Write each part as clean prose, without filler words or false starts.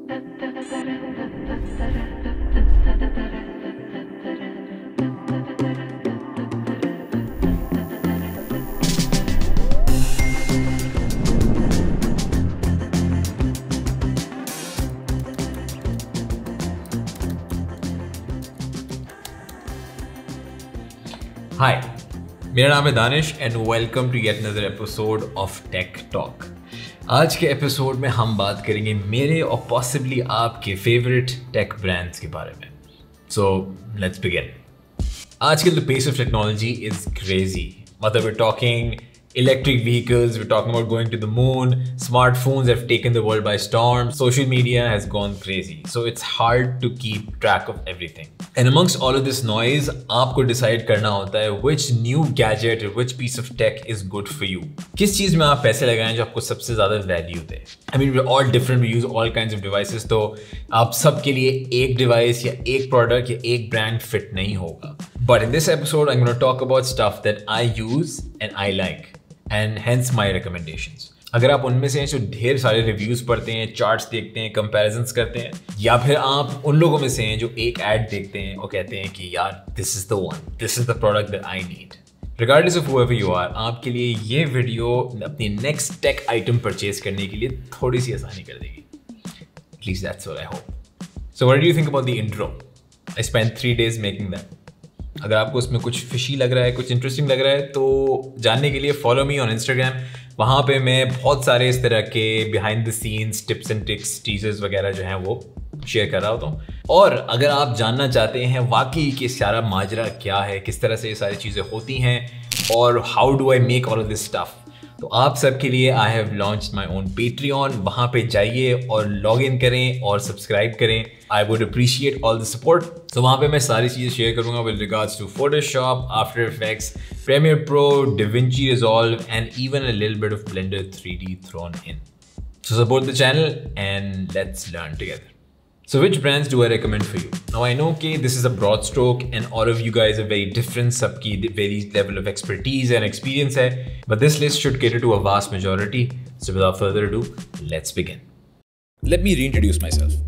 हाय, मेरा नाम है Danish and welcome to yet another episode of tech talk. आज के एपिसोड में हम बात करेंगे मेरे और पॉसिबली आपके फेवरेट टेक ब्रांड्स के बारे में। So let's begin. आजकल the pace of technology is crazy. मतलब we're talking electric vehicles, we're talking about going to the moon, smartphones have taken the world by storm, social media has gone crazy. So it's hard to keep track of everything. And amongst all of this noise, आपको decide करना होता है which new gadget or which piece of tech is good for you. किस चीज़ में आप पैसे लगाएं जो आपको सबसे ज़्यादा value they. I mean we're all different, we use all kinds of devices, तो आप सबके लिए एक device या एक product या एक brand fit नहीं होगा। But in this episode, I'm going to talk about stuff that I use and I like. And hence my recommendations. अगर आप उनमें से जो ढेर सारे रिव्यूज पढ़ते हैं, चार्ट्स देखते हैं, कंपैरिजंस करते हैं, या फिर आप उन लोगों में से हैं जो एक ऐड देखते हैं और कहते हैं कि यार this is the one, this is the product that I need, regardless of whoever you are, आपके लिए ये वीडियो अपनी नेक्स्ट टेक आइटम परचेज करने के लिए थोड़ी सी आसानी कर देगी। At least that's what I hope. So what do you think about the intro? I spent 3 days making that. अगर आपको उसमें कुछ फिशी लग रहा है, कुछ इंटरेस्टिंग लग रहा है, तो जानने के लिए फॉलो मी ऑन इंस्टाग्राम। वहाँ पे मैं बहुत सारे इस तरह के behind the scenes tips and tricks, teasers वगैरह जो हैं वो शेयर कर रहा होता हूँ। और अगर आप जानना चाहते हैं वाकई कि सारा माजरा क्या है, किस तरह से ये सारी चीज़ें होती हैं और how do I make all of this stuff, तो आप सबके लिए I have launched my own Patreon. वहाँ पे जाइए और लॉग इन करें और सब्सक्राइब करें। I would appreciate all the support. तो वहाँ पे मैं सारी चीज़ें शेयर करूँगा with regards to Photoshop, After Effects, Premiere Pro, DaVinci Resolve and even a little bit of Blender 3D thrown in. So support the channel and let's learn together. So which brands do I recommend for you? Now I know that this is a broad stroke and all of you guys are very different, सबकी very level of expertise and experience है, but this list should cater to a vast majority. So without further ado, let's begin. Let me reintroduce myself.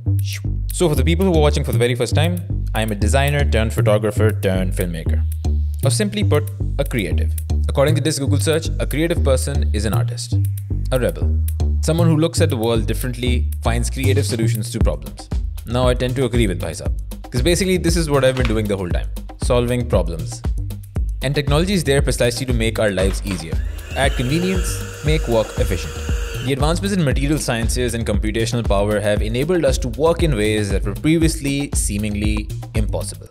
So for the people who are watching for the very first time, I am a designer turned photographer turned filmmaker. Or simply put, a creative. According to this Google search, a creative person is an artist, a rebel, someone who looks at the world differently, finds creative solutions to problems. Now I tend to agree with Bhai Saab, because basically this is what I've been doing the whole time, solving problems. And technology is there precisely to make our lives easier, add convenience, make work efficient. The advancements in material sciences and computational power have enabled us to work in ways that were previously seemingly impossible.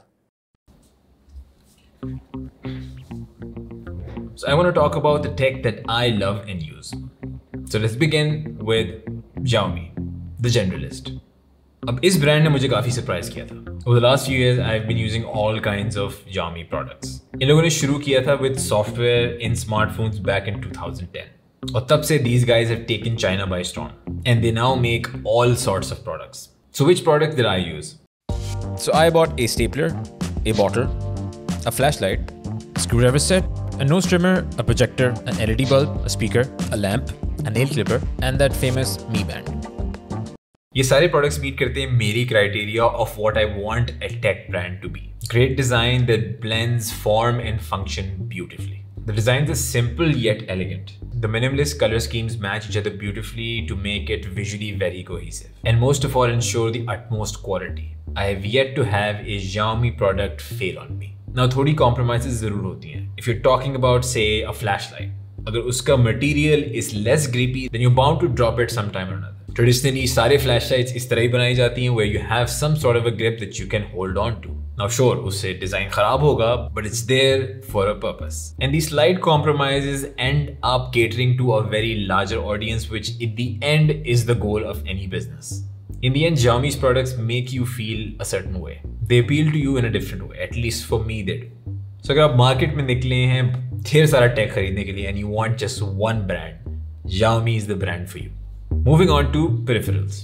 So I want to talk about the tech that I love and use. So let's begin with Xiaomi, the generalist. अब इस brand ने मुझे काफ़ी surprise किया था। Over the last few years, I've been using all kinds of Xiaomi products. इन लोगों ने शुरू किया था with software in smartphones back in 2010. और तब से these guys have taken China by storm. And they now make all sorts of products. So which product did I use? So I bought a stapler, a bottle, a flashlight, a screwdriver set, a nose trimmer, a projector, an LED bulb, a speaker, a lamp, a nail clipper, and that famous Mi Band. ये सारे products meet करते हैं मेरी criteria of what I want a tech brand to be. Great design that blends form and function beautifully. The designs are simple yet elegant. The minimalist color schemes match each other beautifully to make it visually very cohesive. And most of all, ensure the utmost quality. I have yet to have a Xiaomi product fail on me. Now, थोड़ी compromises ज़रूर होती हैं. If you're talking about, say, a flashlight, अगर उसका material is less grippy, then you're bound to drop it sometime or another. Traditionally, सारे flashlights इस तरह ही बनाई जाती हैं where you have some sort of a grip that you can hold on to. Now sure, उससे design खराब होगा, but it's there for a purpose. And these slight compromises end up catering to a very larger audience, which in the end is the goal of any business. In the end, Xiaomi's products make you feel a certain way. They appeal to you in a different way, at least for me they do. So अगर आप market में निकले हैं ढेर सारा tech खरीदने के लिए and you want just one brand, Xiaomi is the brand for you. Moving on to peripherals.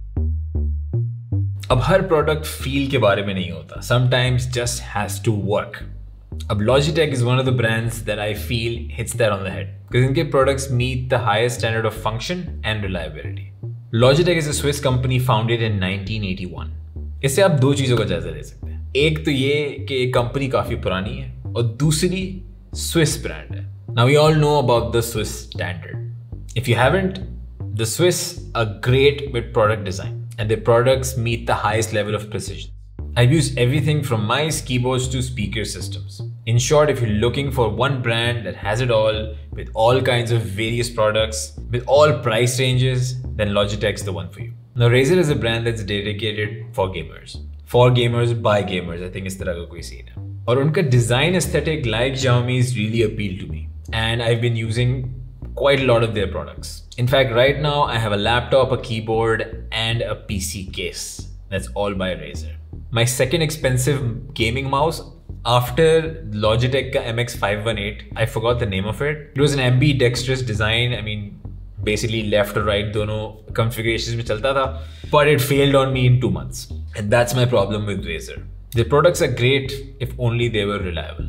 अब हर प्रोडक्ट फील के बारे में नहीं होता. Sometimes just has to work. अब Logitech is one of the brands that I feel hits that on the head because इनके products meet the highest standard of function and reliability. Logitech is a Swiss company founded in 1981. इससे आप दो चीज़ों का जायजा ले सकते हैं। एक तो ये कि एक कंपनी काफ़ी पुरानी है और दूसरी स्विस ब्रांड है। Now we all know about the Swiss standard. If you haven't, the Swiss are great with product design and their products meet the highest level of precision. I've used everything from mice, keyboards to speaker systems. In short, if you're looking for one brand that has it all, with all kinds of various products, with all price ranges, then Logitech's the one for you. Now Razer is a brand that's dedicated for gamers. For gamers, by gamers. I think इस तरह का कोई scene है. और उनका design aesthetic like Xiaomi's really appealed to me. And I've been using quite a lot of their products. In fact, right now I have a laptop, a keyboard, and a PC case. That's all by Razer. My second expensive gaming mouse after Logitech ka MX518, I forgot the name of it. It was an ambidextrous design. I mean, basically left or right, दोनों configurations में चलता था. But it failed on me in 2 months. And that's my problem with Razer. Their products are great if only they were reliable.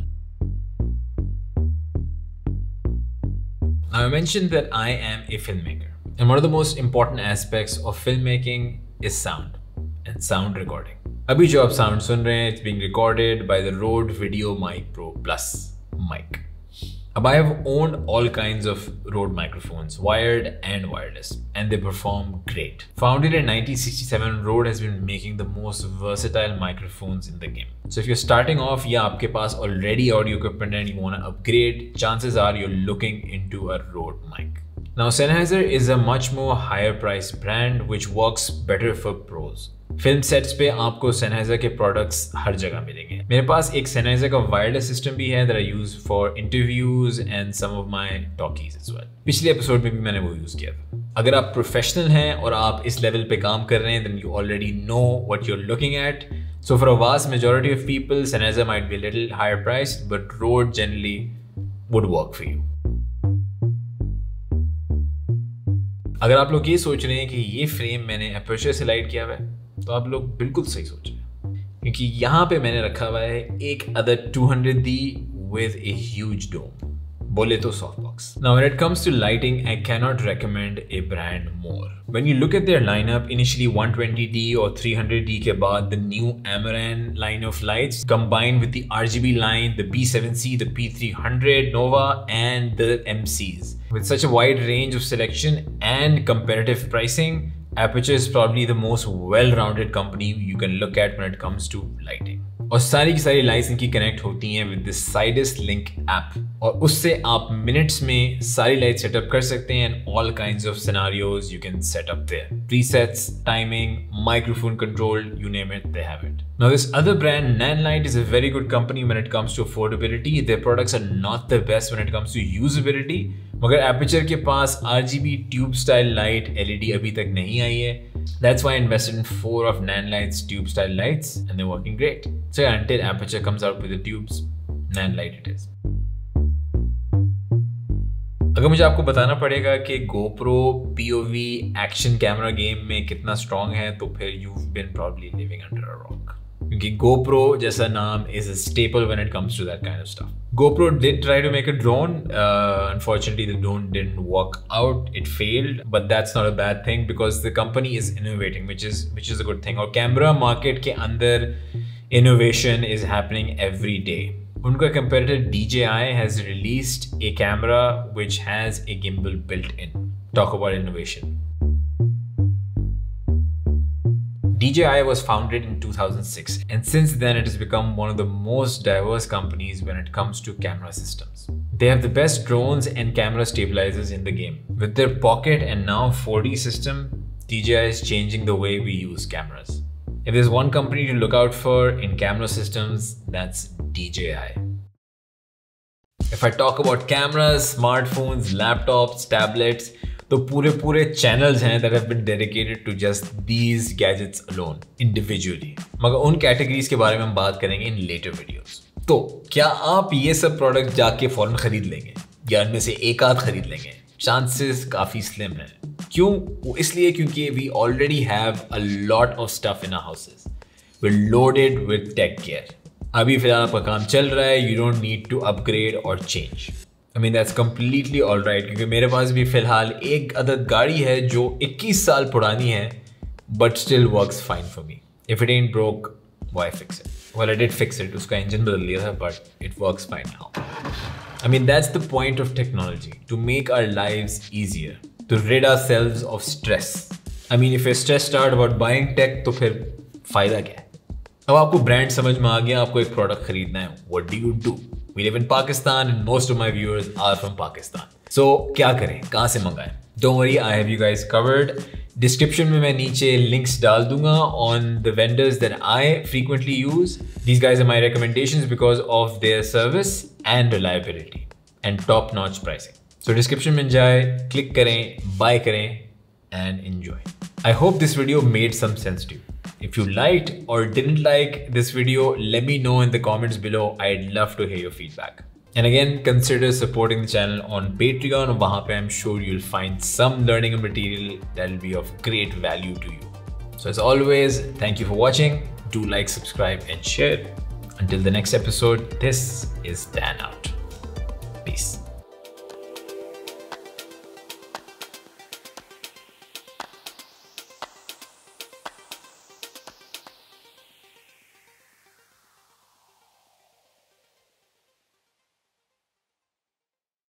Now I mentioned that I am a filmmaker. And one of the most important aspects of filmmaking is sound and sound recording. अभी जो आप sound सुन रहे हैं, it's being recorded by the Rode Video Mic Pro Plus mic. अब I have owned all kinds of Rode microphones, wired and wireless, and they perform great. Founded in 1967, Rode has been making the most versatile microphones in the game. So if you're starting off या आपके पास already audio equipment and you want to upgrade, chances are you're looking into a Rode mic. Now Sennheiser is a much more higher priced brand which works better for pros. Film sets पे आपको Sennheiser के products हर जगह मिलेंगे। मेरे पास एक Sennheiser का wireless system भी है that I use for interviews and some of my talkies as well. पिछले एपिसोड में भी मैंने वो यूज़ किया था। अगर आप प्रोफेशनल हैं और आप इस लेवल पे काम कर रहे हैं then you already know what you're looking at. So for a vast majority of people, Sennheiser might be a little higher priced, but Rode generally would work for you. अगर आप लोग ये सोच रहे हैं कि ये फ्रेम मैंने Aputure से लाइट किया हुआ है, तो आप लोग बिल्कुल सही सोच रहे हैं, क्योंकि यहाँ पे मैंने रखा हुआ है एक other 200D with a huge dome, बोले तो softbox. Now when it comes to lighting, I cannot recommend a brand more. When you look at their lineup, initially 120D or 300D के बाद the new Amaran line of lights combined with the RGB line, the B7C, the P300 Nova and the MCs. With such a wide range of selection and competitive pricing, Aputure is probably the most well-rounded company you can look at when it comes to lighting. और सारी की सारी lights इनकी connect होती हैं with this Sidus Link app और उससे आप मिनट्स में सारी लाइट सेटअप कर सकते हैं and all kinds of scenarios you can set up there. Presets, timing, microphone control, you name it, they have it. Now this other brand, Nanlite, is a very good company when it comes to affordability. Their products are not the best when it comes to usability. मगर Aputure के पास RGB tube style light LED अभी तक नहीं आई है. That's why I invested in 4 of Nanlite's tube style lights and they're working great. So yeah, until Aputure comes out with the tubes, Nanlite it is. अगर मुझे आपको बताना पड़ेगा कि GoPro POV action camera game में कितना strong है तो फिर you've been probably living under a rock. क्योंकि GoPro जैसा नाम is a staple when it comes to that kind of stuff. GoPro did try to make a drone. Unfortunately, the drone didn't work out. It failed, but that's not a bad thing because the company is innovating, which is a good thing. और camera market के अंदर innovation is happening every day. उनका competitor DJI has released a camera which has a gimbal built in. Talk about innovation. DJI was founded in 2006 and since then it has become one of the most diverse companies when it comes to camera systems. They have the best drones and camera stabilizers in the game. With their Pocket and now 4D system, DJI is changing the way we use cameras. If there's one company to look out for in camera systems, that's DJI. If I talk about cameras, smartphones, laptops, tablets, तो पूरे channels हैं that have been dedicated to just these gadgets alone, individually. मगर उन categories के बारे में हम बात करेंगे in later videos. तो क्या आप ये सब product जाके फौरन खरीद लेंगे या इनमें से एक आध खरीद लेंगे? Chances काफ़ी slim हैं. क्यों? वो इसलिए क्योंकि we already have a lot of stuff in our houses. We're loaded with tech gear. अभी फिलहाल आपका काम चल रहा है, you don't need to upgrade or change. I mean that's completely alright क्योंकि मेरे पास भी फिलहाल एक अदद गाड़ी है जो 21 साल पुरानी है but still works fine for me. If it ain't broke, why fix it? Well, I did fix it. उसका engine बदल दिया था, but it works fine now. I mean, that's the point of technology, to make our lives easier, to rid ourselves of stress. I mean, if you're stressed out about buying tech, तो फिर फायदा क्या है? अब आपको brand समझ में आ गया, आपको एक प्रोडक्ट खरीदना है. What do you do? We live in Pakistan and most of my viewers are from Pakistan. So क्या करें? कहाँ से मंगाएं? Don't worry, I have you guys covered. Description में मैं नीचे links डाल दूंगा on the vendors that I frequently use. These guys are my recommendations because of their service and reliability and top-notch pricing. So description में जाए, click करें, buy करें and enjoy. I hope this video made some sense to you. If you liked or didn't like this video, let me know in the comments below. I'd love to hear your feedback. And again, consider supporting the channel on Patreon. Wahan pe I'm sure you'll find some learning material that will be of great value to you. So as always, thank you for watching. Do like, subscribe and share. Until the next episode, this is Dan out. Peace.